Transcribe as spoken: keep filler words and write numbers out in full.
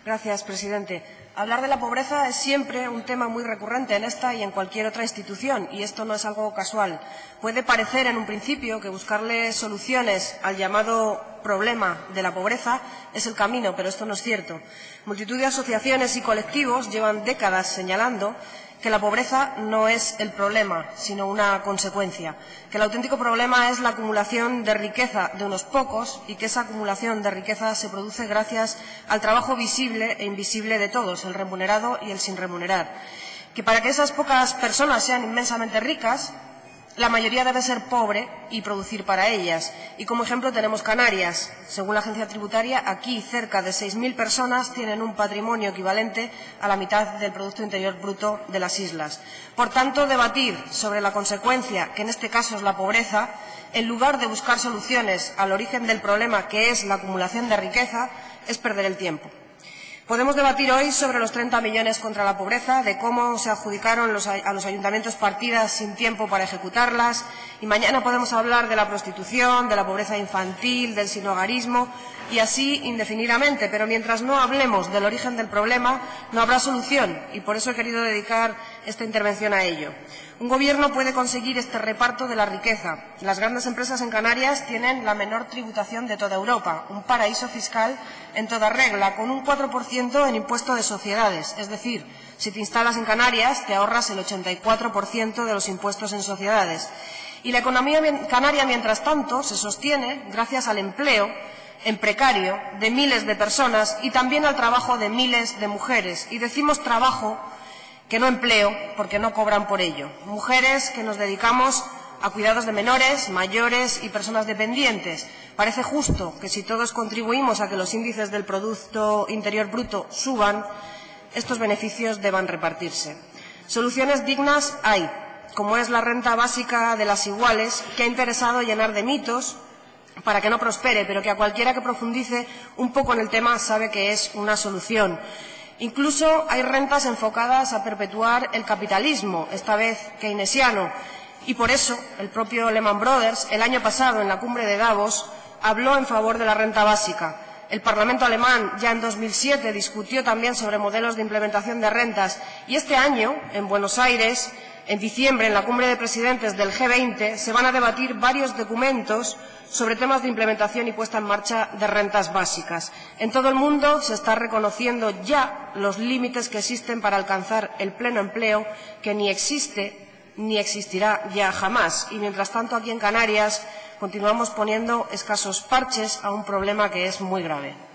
Gracias, presidente. Hablar de la pobreza es siempre un tema muy recurrente en esta y en cualquier otra institución, y esto no es algo casual. Puede parecer en un principio que buscarle soluciones al llamado problema de la pobreza es el camino, pero esto no es cierto. Multitud de asociaciones y colectivos llevan décadas señalando que la pobreza no es el problema, sino una consecuencia, que el auténtico problema es la acumulación de riqueza de unos pocos y que esa acumulación de riqueza se produce gracias al trabajo visible e invisible de todos, el remunerado y el sin remunerar, que para que esas pocas personas sean inmensamente ricas, la mayoría debe ser pobre y producir para ellas. Y como ejemplo tenemos Canarias. Según la agencia tributaria, aquí cerca de seis mil personas tienen un patrimonio equivalente a la mitad del Producto Interior Bruto de las islas. Por tanto, debatir sobre la consecuencia, que en este caso es la pobreza, en lugar de buscar soluciones al origen del problema, que es la acumulación de riqueza, es perder el tiempo. Podemos debatir hoy sobre los treinta millones contra la pobreza, de cómo se adjudicaron los, a los ayuntamientos partidas sin tiempo para ejecutarlas, y mañana podemos hablar de la prostitución, de la pobreza infantil, del sinhogarismo, y así indefinidamente. Pero mientras no hablemos del origen del problema, no habrá solución, y por eso he querido dedicar esta intervención a ello. Un gobierno puede conseguir este reparto de la riqueza. Las grandes empresas en Canarias tienen la menor tributación de toda Europa, un paraíso fiscal en toda regla, con un cuatro por ciento en impuesto de sociedades. Es decir, si te instalas en Canarias, te ahorras el ochenta y cuatro por ciento de los impuestos en sociedades. Y la economía canaria, mientras tanto, se sostiene gracias al empleo en precario de miles de personas y también al trabajo de miles de mujeres. Y decimos trabajo, que no empleo, porque no cobran por ello. Mujeres que nos dedicamos a cuidados de menores, mayores y personas dependientes. Parece justo que si todos contribuimos a que los índices del Producto Interior Bruto suban, estos beneficios deban repartirse. Soluciones dignas hay, como es la renta básica de las iguales, que ha interesado llenar de mitos para que no prospere, pero que a cualquiera que profundice un poco en el tema sabe que es una solución. Incluso hay rentas enfocadas a perpetuar el capitalismo, esta vez keynesiano, y por eso el propio Lehman Brothers, el año pasado en la cumbre de Davos, habló en favor de la renta básica. El Parlamento alemán ya en dos mil siete discutió también sobre modelos de implementación de rentas y este año, en Buenos Aires, en diciembre, en la cumbre de presidentes del G veinte, se van a debatir varios documentos sobre temas de implementación y puesta en marcha de rentas básicas. En todo el mundo se está reconociendo ya los límites que existen para alcanzar el pleno empleo, que ni existe ni existirá ya jamás. Y mientras tanto, aquí en Canarias continuamos poniendo escasos parches a un problema que es muy grave.